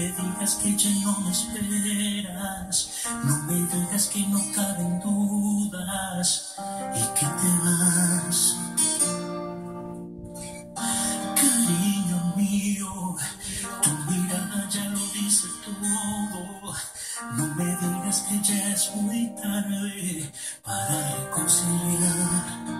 me digas que ya no me esperas, no me digas que no caben dudas y que te vas. Cariño mío, tu mirada ya lo dice todo. No me digas que ya es muy tarde para reconciliar.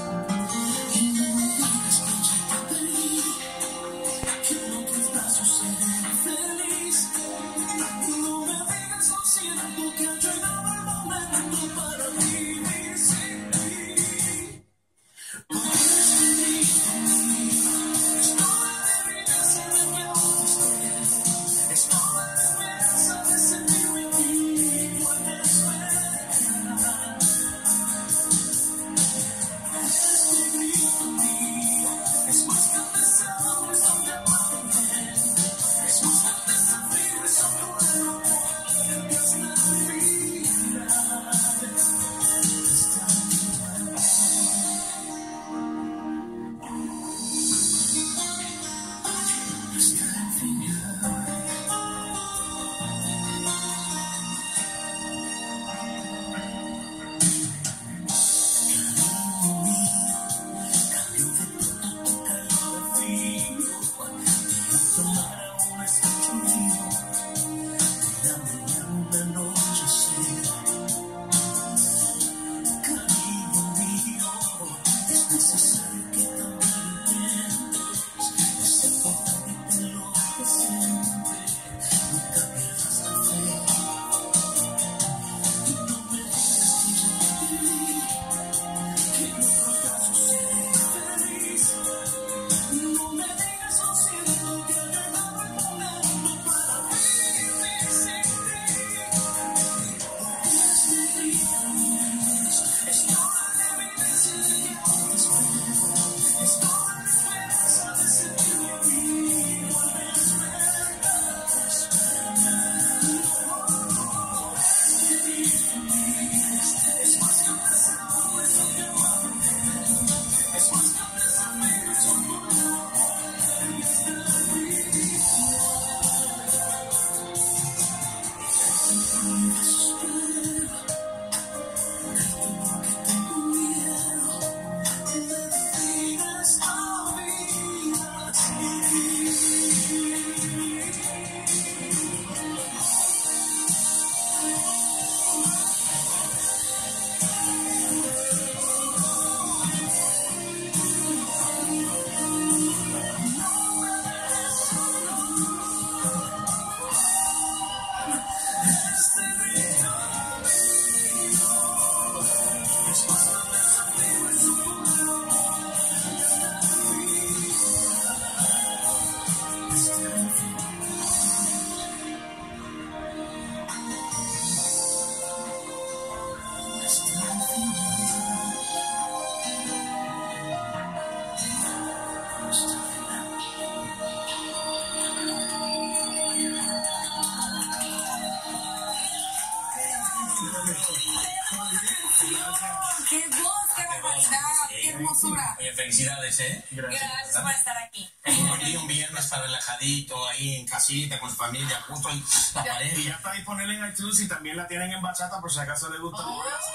¡Qué voz, qué barbaridad, qué hermosura! Oye, felicidades, ¿eh? Gracias por estar aquí. Un viernes para relajadito, ahí en casita, con su familia, junto en la pared. Y ya está disponible en iTunes y también la tienen en bachata por si acaso les gusta.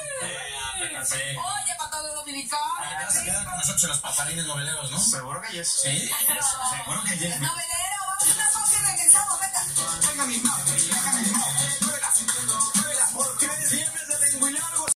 Oye, para todo dominicano. Se quedan con nosotros los pajarines noveleros, ¿no? Seguro que yes. ¿Sí? Seguro que yes. Novelero, vamos a una pausa y regresamos, venga. Venga, mi madre.